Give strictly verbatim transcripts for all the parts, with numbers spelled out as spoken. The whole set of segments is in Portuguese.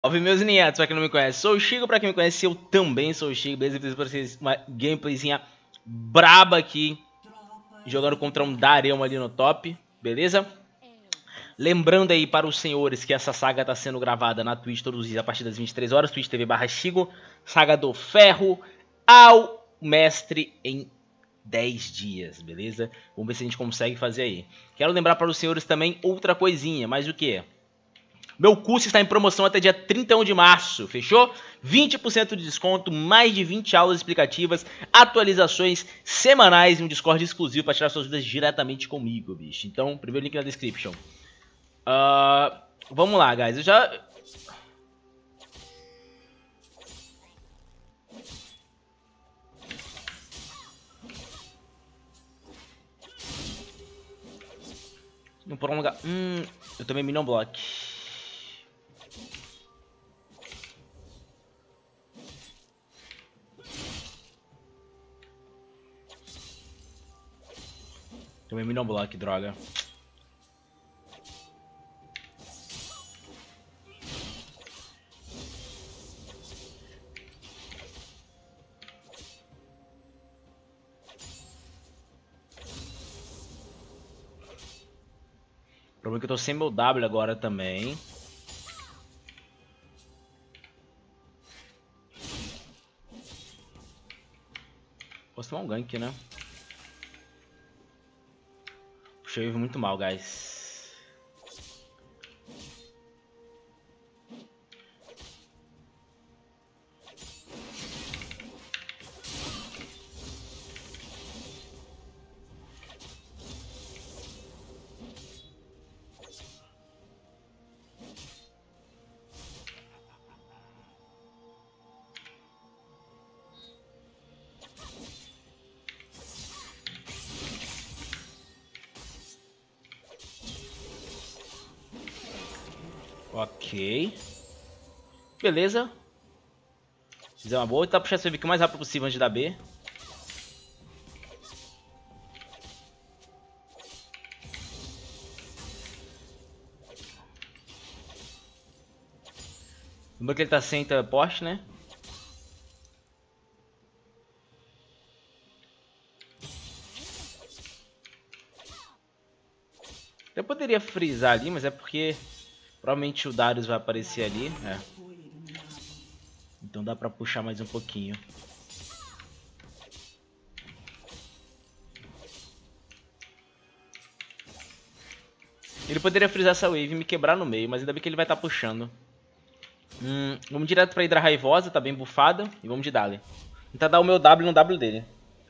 Salve meus ninhados, pra quem não me conhece, sou o Chico, pra quem me conhece, eu também sou o Chico, beleza? Eu fiz pra vocês uma gameplayzinha braba aqui, jogando contra um Darão ali no top, beleza? Lembrando aí para os senhores que essa saga tá sendo gravada na Twitch todos os dias a partir das vinte e três horas, Twitch T V barra Chico, saga do ferro ao mestre em dez dias, beleza? Vamos ver se a gente consegue fazer aí. Quero lembrar para os senhores também outra coisinha, mas o que? Meu curso está em promoção até dia trinta e um de março, fechou? vinte por cento de desconto, mais de vinte aulas explicativas, atualizações semanais e um Discord exclusivo para tirar suas dúvidas diretamente comigo, bicho. Então, primeiro link na description. Uh, vamos lá, guys. Eu já... Não prolongar... Hum, eu tomei Minion Block. Tomei Minion Block, droga. O problema é que eu tô sem meu W agora também. Posso tomar um gank, né? Puxei muito mal, guys. Ok. Beleza. Fizer uma boa. Tentar puxar esse V Q o mais rápido possível antes da B. Lembra que ele tá sem teleporte, né? Eu poderia frisar ali, mas é porque provavelmente o Darius vai aparecer ali. É. Então dá pra puxar mais um pouquinho. Ele poderia frisar essa wave e me quebrar no meio, mas ainda bem que ele vai estar tá puxando. Hum, vamos direto pra Hidra Raivosa, tá bem bufada. E vamos de Dali. Tentar dar o meu W no W dele.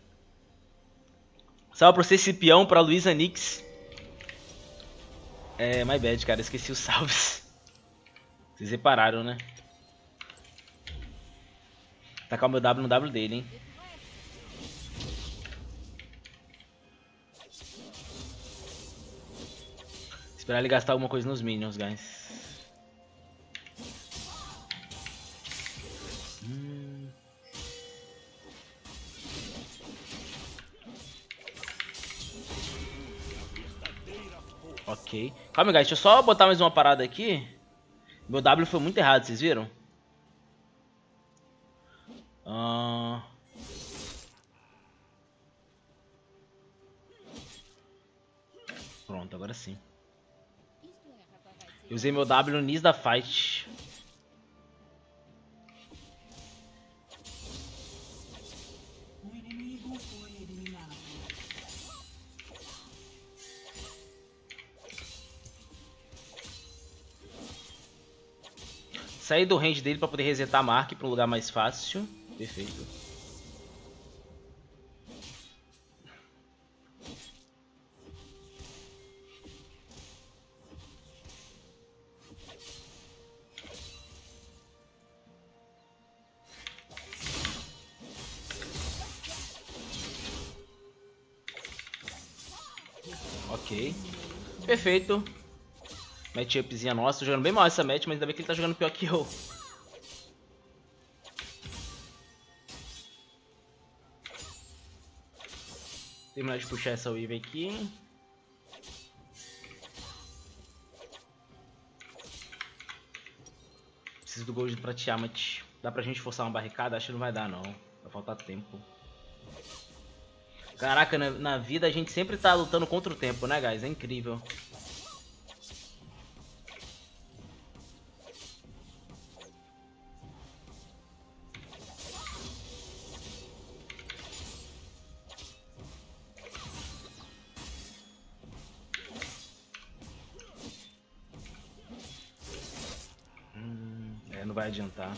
Salve pra você, Cipião, pra Luísa Nix. É, my bad, cara, esqueci os salves. Vocês repararam, né? Tacar o meu W no W dele, hein? Esperar ele gastar alguma coisa nos minions, guys. Hum. Ok. Calma, guys, deixa eu só botar mais uma parada aqui. Meu W foi muito errado, vocês viram? Uh... Pronto, agora sim. Eu usei meu W no início da fight. Saí do range dele pra poder resetar a marca para um lugar mais fácil. Perfeito. Ok. Perfeito. Matchupzinha nossa. Tô jogando bem mal essa match, mas ainda bem que ele tá jogando pior que eu. Terminar de puxar essa wave aqui. Preciso do gold pra Tiamat. Dá pra gente forçar uma barricada? Acho que não vai dar, não. Vai faltar tempo. Caraca, na, na vida a gente sempre tá lutando contra o tempo, né, guys? É incrível. Hum, é, não vai adiantar.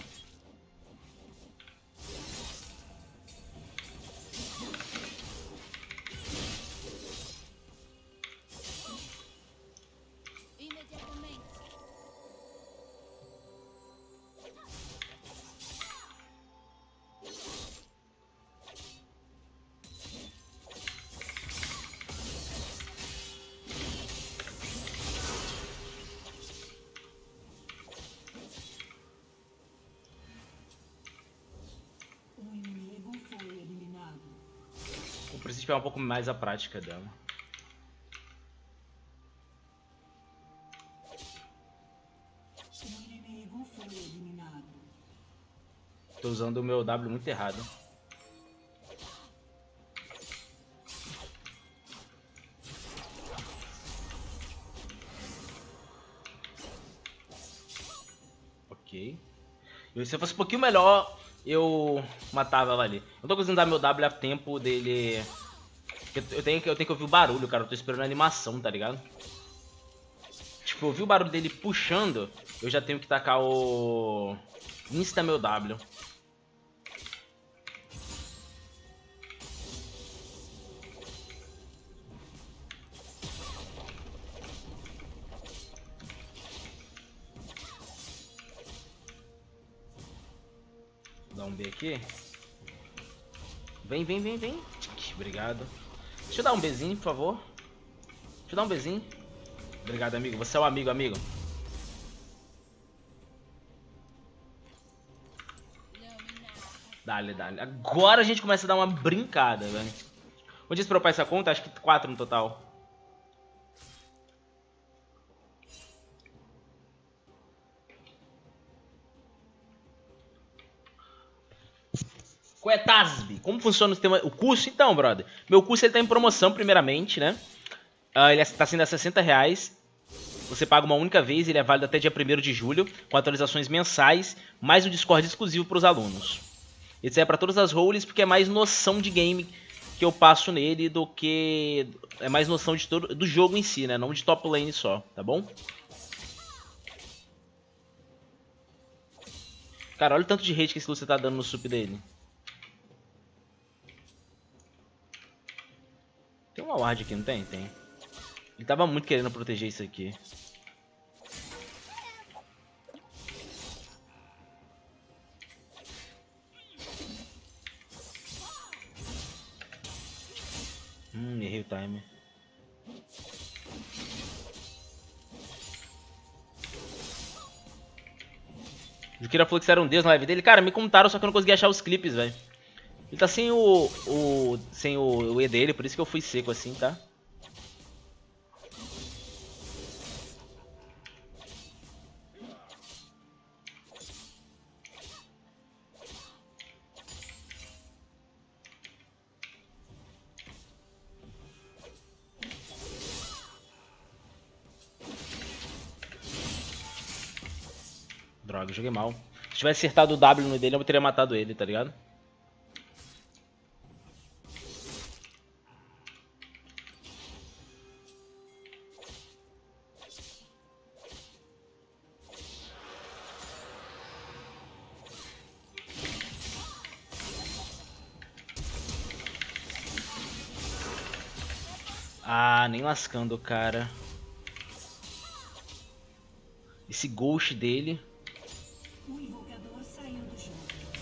Eu preciso pegar um pouco mais a prática dela. Tô usando o meu W muito errado. Ok. E se eu fosse um pouquinho melhor, eu matava ela ali. Não tô conseguindo dar meu W a tempo dele. Eu tenho, que, eu tenho que ouvir o barulho, cara. Eu tô esperando a animação, tá ligado? Tipo, eu ouvi o barulho dele puxando, eu já tenho que tacar o... Insta meu W. Vou dar um B aqui. Vem, vem, vem, vem. Obrigado. Deixa eu dar um Bzinho, por favor. Deixa eu dar um Bzinho. Obrigado, amigo. Você é um amigo, amigo. Dale, dale. Agora a gente começa a dar uma brincada, velho. Onde disse pra eu upar essa conta? Acho que quatro no total. Qual é Tasb? Como funciona o sistema? O curso? Então, brother. Meu curso ele tá em promoção, primeiramente, né? Uh, ele tá sendo a sessenta reais. Você paga uma única vez, ele é válido até dia primeiro de julho, com atualizações mensais, mais um Discord exclusivo para os alunos. Isso é para todas as roles, porque é mais noção de game que eu passo nele do que... É mais noção de todo, do jogo em si, né? Não de top lane só, tá bom? Cara, olha o tanto de hate que esse Lúcio tá dando no sup dele. Tem uma ward aqui, não tem? Tem. Ele tava muito querendo proteger isso aqui. Hum, errei o time. O Kira falou que você era um deus na live dele. Cara, me contaram, só que eu não consegui achar os clipes, velho. Ele tá sem o, o sem o, o E dele, por isso que eu fui seco assim, tá? Droga, eu joguei mal. Se tivesse acertado o W no dele, eu teria matado ele, tá ligado? Ah, nem lascando, cara. Esse ghost dele. O invocador saiu do jogo.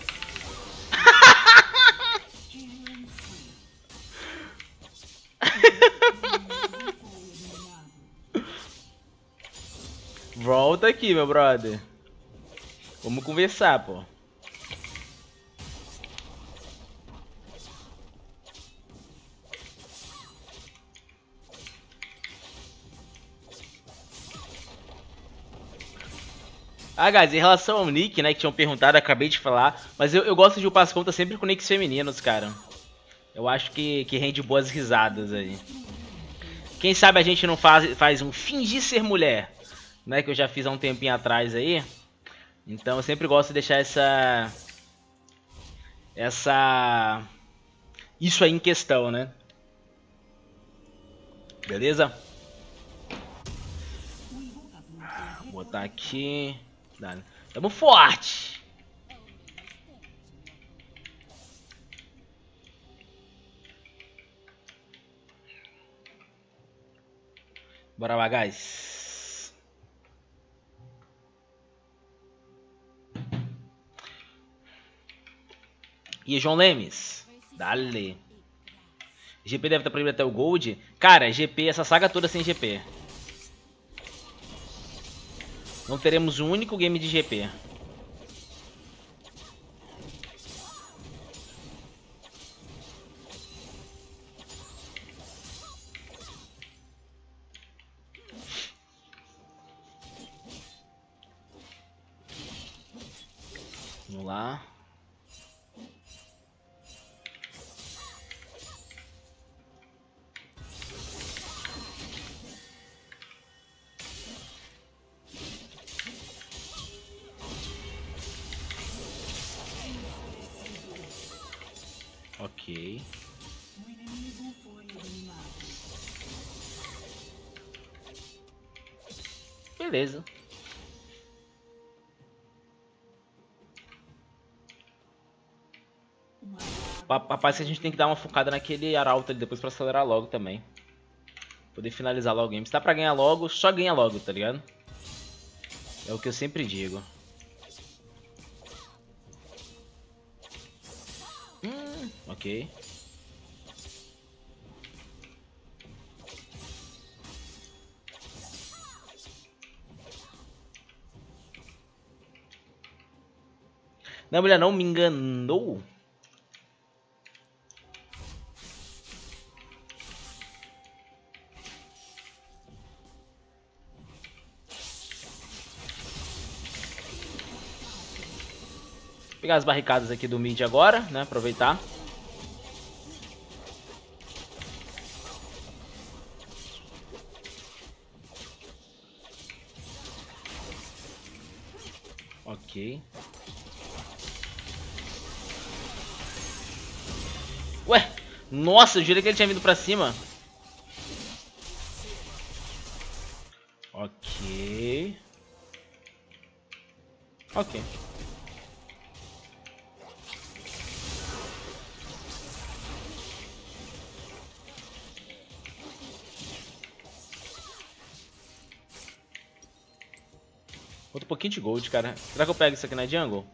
Volta aqui, meu brother. Vamos conversar, pô. Ah, guys, em relação ao nick, né, que tinham perguntado, acabei de falar, mas eu, eu gosto de upar as contas sempre com nicks femininos, cara. Eu acho que, que rende boas risadas aí. Quem sabe a gente não faz, faz um fingir ser mulher, né, que eu já fiz há um tempinho atrás aí. Então eu sempre gosto de deixar essa... Essa... Isso aí em questão, né? Beleza? Vou botar aqui... Tamo forte! Bora lá, guys. E João Lemes? Dale. G P deve estar proibido até o Gold. Cara, G P, essa saga toda sem G P. Não teremos um único game de G P. Vamos lá. Ok. Beleza. Rapaz, que a gente tem que dar uma focada naquele arauto ali depois pra acelerar logo também. Poder finalizar logo o game. Se dá pra ganhar logo, só ganha logo, tá ligado? É o que eu sempre digo. Hum, ok. Não, mulher não me enganou. Pegar as barricadas aqui do mid agora, né? Aproveitar. Ok. Ué, nossa, eu jurei que ele tinha vindo pra cima. Ok. Ok. Outro pouquinho de gold, cara. Será que eu pego isso aqui na jungle?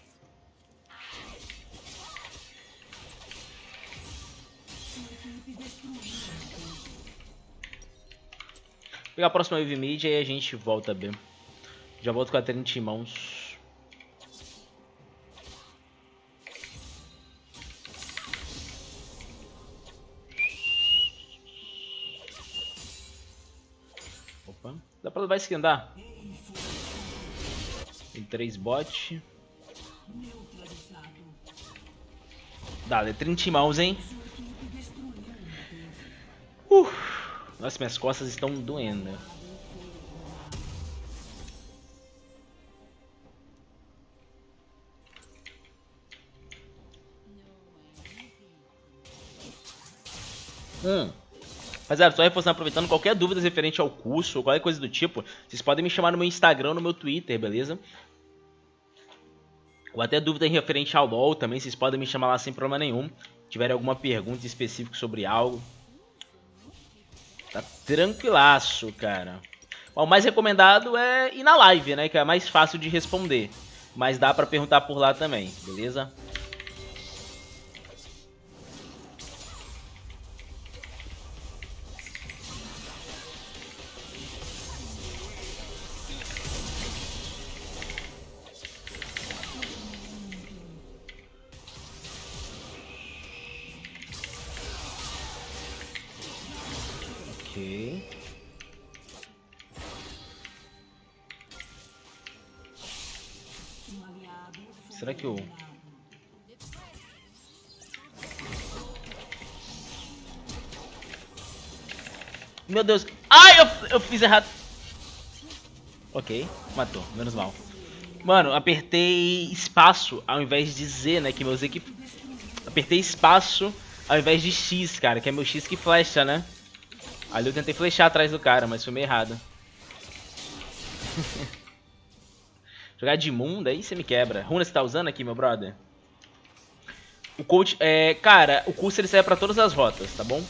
Vou pegar a próxima wave mid e aí a gente volta bem. Já volto com a trinta em mãos. Opa, dá pra levar skin, dá? Tem três bot. Dá, é trinta em mãos, hein? Uh, nossa, minhas costas estão doendo. Hum. Rapaziada, só reforçando, aproveitando, qualquer dúvida referente ao curso ou qualquer coisa do tipo, vocês podem me chamar no meu Instagram, no meu Twitter, beleza? Ou até dúvida referente ao LoL também, vocês podem me chamar lá sem problema nenhum. Se tiverem alguma pergunta específica sobre algo. Tá tranquilaço, cara. Bom, o mais recomendado é ir na live, né? Que é mais fácil de responder. Mas dá pra perguntar por lá também, beleza? Ok. Será que eu... Meu Deus. Ai, eu, eu fiz errado. Ok, matou. Menos mal. Mano, apertei espaço ao invés de Z, né? Que meu Z que... Apertei espaço ao invés de X, cara. Que é meu X que flecha, né? Ali eu tentei flechar atrás do cara, mas foi meio errado. Jogar de imunda, aí você me quebra. Runa você tá usando aqui, meu brother? O coach, é... Cara, o curso ele serve pra todas as rotas, tá bom?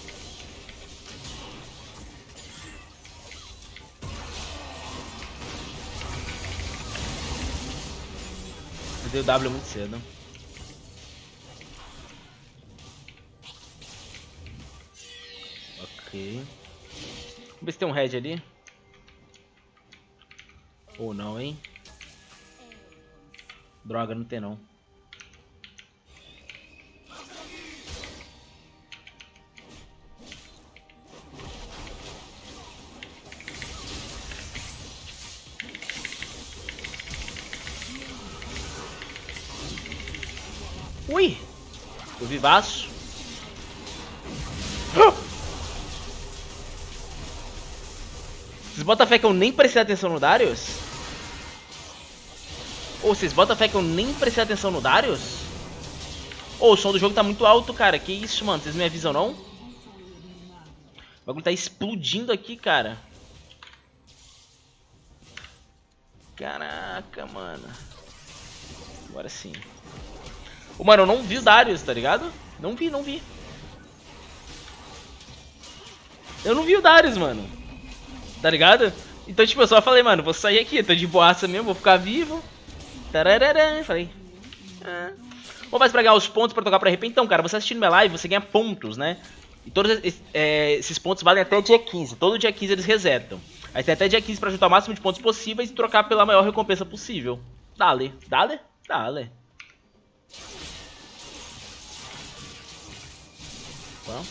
Eu dei o W muito cedo. Ok. Vamos ver se tem um head ali. Ou não, hein? Droga, não tem não. Ui! Tô vivaço. Vocês botam fé que eu nem prestei atenção no Darius? Ou vocês botam fé que eu nem prestei atenção no Darius? Ô, o som do jogo tá muito alto, cara. Que isso, mano? Vocês me avisam, não? O bagulho tá explodindo aqui, cara. Caraca, mano. Agora sim. Ô, mano, eu não vi o Darius, tá ligado? Não vi, não vi. Eu não vi o Darius, mano. Tá ligado? Então, tipo, eu só falei, mano, vou sair aqui. Tô de boaça mesmo, vou ficar vivo. Tararara. Falei. Ah. Vamos mais pra ganhar os pontos pra tocar pra R P. Então, cara, você assistindo minha live, você ganha pontos, né? E todos esses, é, esses pontos valem até dia quinze. Todo dia quinze eles resetam. Aí tem até dia quinze pra juntar o máximo de pontos possíveis e trocar pela maior recompensa possível. Dale. Dale? Dale. Vamos.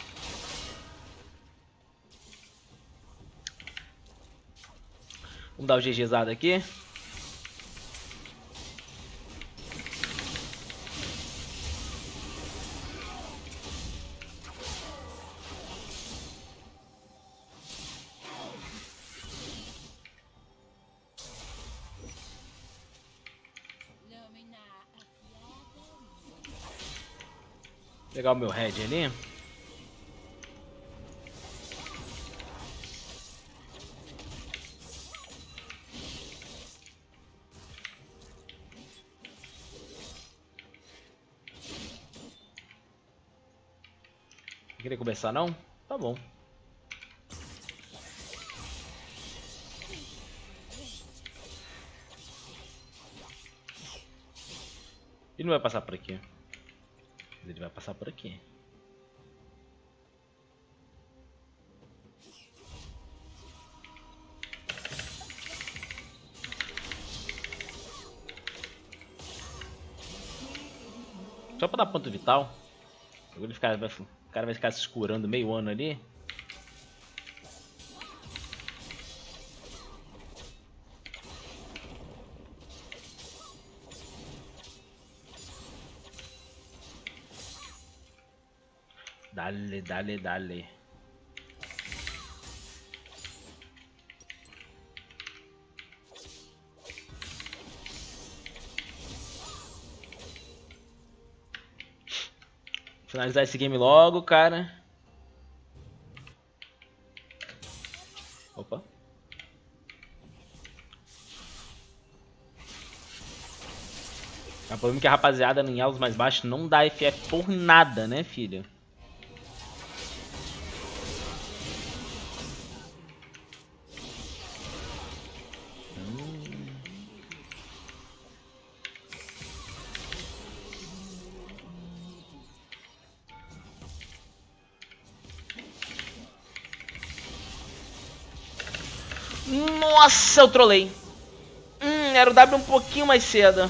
Vamos dar o GGzado aqui. Pegar o meu head ali. Não queria começar não? Tá bom. Ele não vai passar por aqui. Ele vai passar por aqui. Só pra dar ponto vital. Ele ficar, vai, o cara vai ficar se escurando meio ano ali. Dale, dale, dale. Finalizar esse game logo, cara. Opa. O problema é que a rapaziada em elos mais baixos não dá F F por nada, né, filho? Nossa, eu trolei. Hum, era o W um pouquinho mais cedo.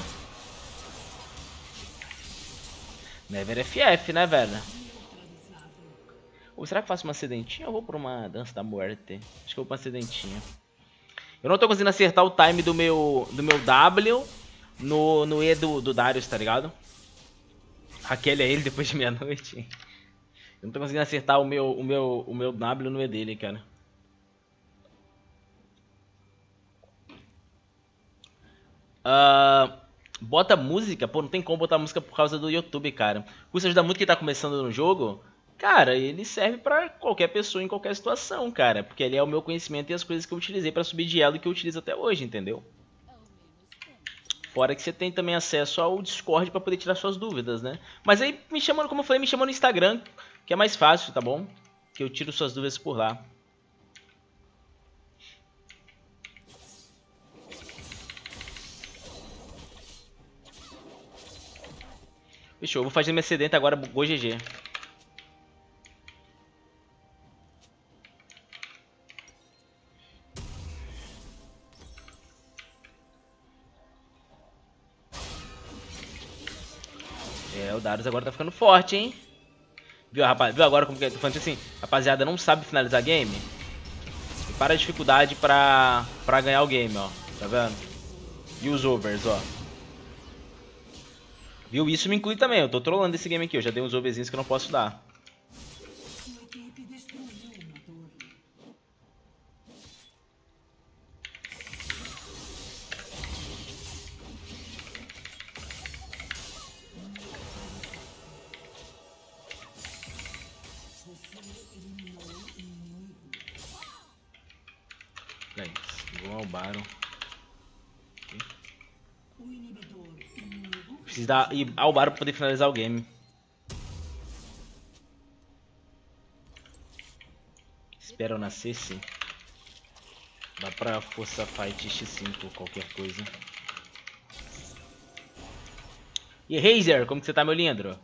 Never F F, né, velho? Ou será que eu faço uma sedentinha? Eu vou pra uma dança da muerte. Acho que eu vou pra uma sedentinha. Eu não tô conseguindo acertar o time do meu, do meu W. no, no E do, do Darius, tá ligado? Raquel é ele depois de meia-noite. Eu não tô conseguindo acertar o meu, o meu, o meu W no E dele, cara. Uh, bota música? Pô, não tem como botar música por causa do YouTube, cara. Custa ajudar muito quem tá começando no jogo. Cara, ele serve pra qualquer pessoa em qualquer situação, cara. Porque ele é o meu conhecimento e as coisas que eu utilizei pra subir de elo e que eu utilizo até hoje, entendeu? Fora que você tem também acesso ao Discord pra poder tirar suas dúvidas, né? Mas aí me chama, como eu falei, me chama no Instagram, que é mais fácil, tá bom? Que eu tiro suas dúvidas por lá. Fechou, eu vou fazer minha sedenta agora, Go G G. É, o Darius agora tá ficando forte, hein? Viu, rapaz? Viu agora como que eu tô falando assim? Rapaziada, não sabe finalizar game? E para a dificuldade pra, pra ganhar o game, ó. Tá vendo? E os overs, ó. Viu? Isso me inclui também. Eu tô trollando esse game aqui. Eu já dei uns overzinhos que eu não posso dar. É isso. Vou ao Baron. Preciso dar, ir ao Baron pra poder finalizar o game. Espero nascer, sim. Dá pra força fight X cinco ou qualquer coisa. E Razer, como que você tá, meu lindo?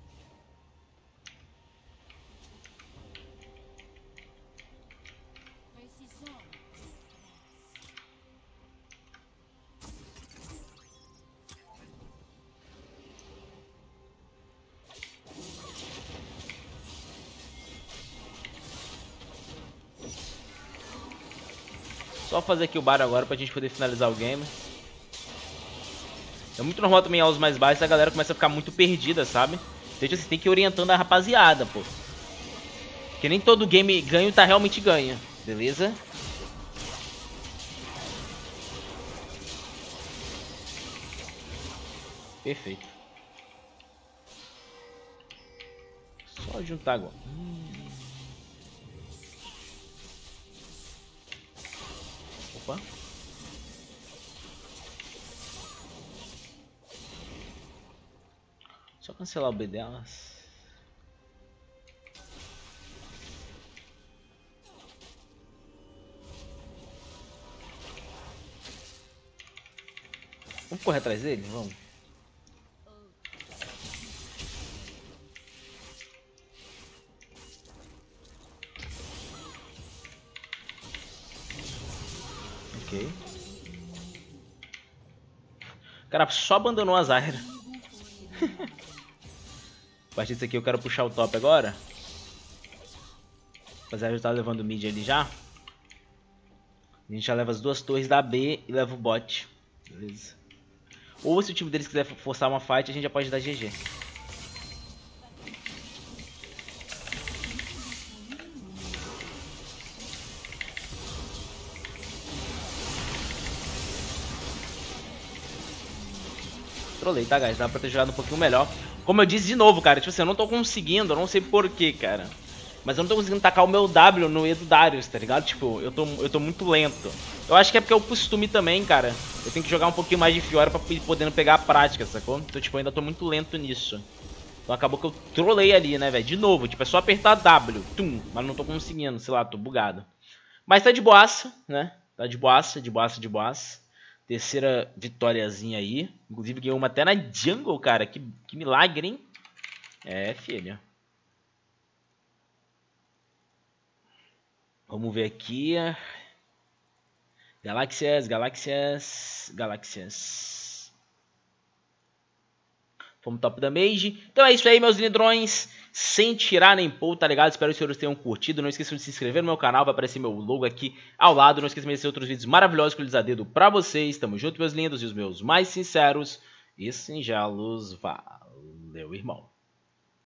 Só fazer aqui o bar agora pra gente poder finalizar o game. É muito normal também aos mais baixos, a galera começa a ficar muito perdida, sabe? Então você tem que ir orientando a rapaziada, pô. Porque nem todo game ganho tá realmente ganha, beleza? Perfeito. Só juntar agora. Hum. Opa. Só cancelar o B delas. Vamos correr atrás dele? Vamos. Ok. O cara só abandonou a Zyra. A partir disso aqui eu quero puxar o top agora. O Zyra já tá levando o mid ali já. A gente já leva as duas torres da B e leva o bot. Beleza. Ou se o time deles quiser forçar uma fight, a gente já pode dar G G. Trolei, tá, guys? Dá pra ter jogado um pouquinho melhor. Como eu disse de novo, cara, tipo assim, eu não tô conseguindo, eu não sei porquê, cara. Mas eu não tô conseguindo tacar o meu W no E do Darius, tá ligado? Tipo, eu tô, eu tô muito lento. Eu acho que é porque é o costume também, cara. Eu tenho que jogar um pouquinho mais de Fiora pra ir podendo pegar a prática, sacou? Então, tipo, eu ainda tô muito lento nisso. Então acabou que eu trolei ali, né, velho? De novo, tipo, é só apertar W, tum, mas não tô conseguindo, sei lá, tô bugado. Mas tá de boaça, né? Tá de boaça, de boaça, de boaça. Terceira vitóriazinha aí. Inclusive ganhou uma até na jungle, cara. Que, que milagre, hein? É, filho. Vamos ver aqui. Galáxias, galáxias, galáxias. Fomos top da Mage. Então é isso aí, meus lindrões. Sem tirar nem pôr, tá ligado? Espero que os senhores tenham curtido. Não esqueçam de se inscrever no meu canal. Vai aparecer meu logo aqui ao lado. Não esqueçam de assistir outros vídeos maravilhosos que eu lhes a dedo pra vocês. Tamo junto, meus lindos. E os meus mais sinceros e singelos. Valeu, irmão.